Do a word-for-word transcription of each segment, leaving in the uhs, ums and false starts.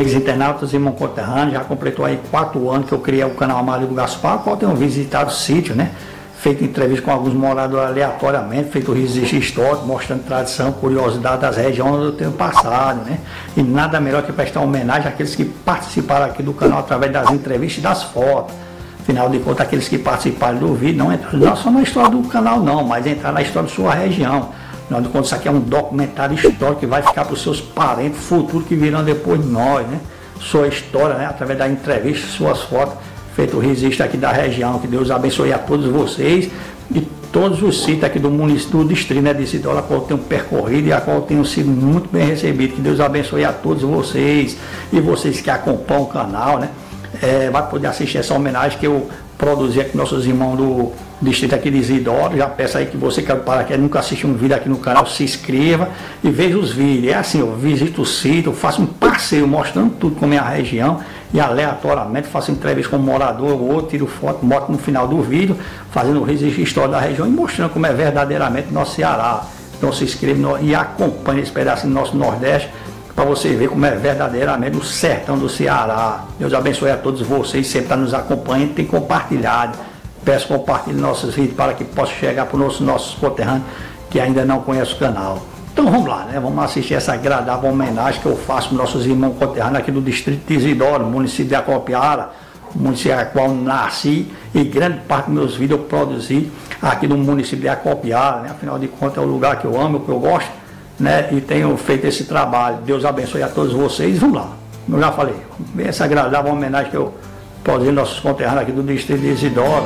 Amigos internautas, irmão conterrâneo, já completou aí quatro anos que eu criei o canal Amário do Gaspar, qual tenho visitado o sítio, né? Feito entrevista com alguns moradores aleatoriamente, feito registro histórico, mostrando tradição, curiosidade das regiões onde eu tenho passado, né? E nada melhor que prestar homenagem àqueles que participaram aqui do canal através das entrevistas e das fotos. Afinal de contas, aqueles que participaram do vídeo não entram não só na história do canal não, mas entrar na história da sua região. Afinal de contas, isso aqui é um documentário histórico que vai ficar para os seus parentes futuros que virão depois de nós, né? Sua história, né? Através da entrevista, suas fotos, feito o registro aqui da região. Que Deus abençoe a todos vocês e todos os sítios aqui do município, do distrito, né, de Isidoro, a qual eu tenho percorrido e a qual eu tenho sido muito bem recebido. Que Deus abençoe a todos vocês e vocês que acompanham o canal, né? É, vai poder assistir essa homenagem que eu produzi aqui com nossos irmãos do distrito aqui de Isidoro. Já peço aí que você que para que nunca assistiu um vídeo aqui no canal, se inscreva e veja os vídeos. É assim, eu visito o sítio, eu faço um passeio mostrando tudo como é a região e aleatoriamente faço entrevista com um morador ou outro, tiro foto, boto no final do vídeo, fazendo o registro histórico da região e mostrando como é verdadeiramente nosso Ceará. Então se inscreva no, e acompanhe esse pedacinho do nosso Nordeste, para você ver como é verdadeiramente o sertão do Ceará. Deus abençoe a todos vocês, sempre está nos acompanhando, tem compartilhado. Peço que compartilhe nossos vídeos para que possa chegar para os nossos, nossos conterrâneos que ainda não conhecem o canal. Então vamos lá, né? Vamos assistir essa agradável homenagem que eu faço para os nossos irmãos conterrâneos aqui do distrito de Isidoro, município de Acopiara, município a qual nasci, e grande parte dos meus vídeos eu produzi aqui no município de Acopiara, né? Afinal de contas é o lugar que eu amo, que eu gosto, né? E tenho feito esse trabalho. Deus abençoe a todos vocês. Vamos lá, como eu já falei, essa agradável homenagem que eu produzi aos nossos conterrâneos aqui do distrito de Isidoro.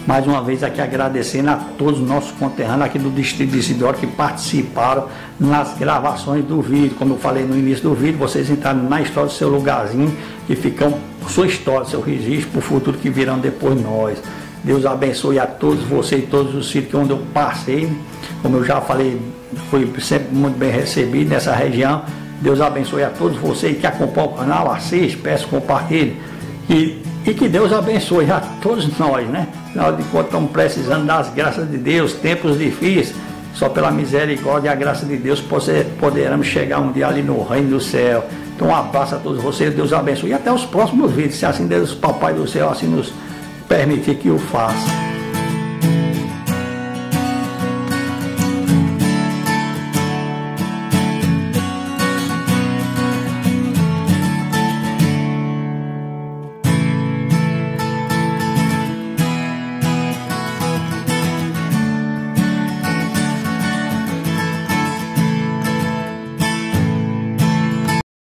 Mais uma vez aqui agradecendo a todos os nossos conterrâneos aqui do Distrito de Isidoro que participaram nas gravações do vídeo. Como eu falei no início do vídeo, vocês entraram na história do seu lugarzinho e ficam sua história, seu registro para o futuro que virão depois nós. Deus abençoe a todos vocês, todos os sítios onde eu passei. Como eu já falei, fui sempre muito bem recebido nessa região. Deus abençoe a todos vocês que acompanham o canal, assistem, peço, compartilhem. E, e que Deus abençoe a todos nós, né? Afinal de contas, estamos precisando das graças de Deus, tempos difíceis. Só pela misericórdia e a graça de Deus poderemos chegar um dia ali no reino do céu. Então, um abraço a todos vocês, Deus abençoe. E até os próximos vídeos, se assim Deus, Papai do céu, assim nos permitir que eu faça.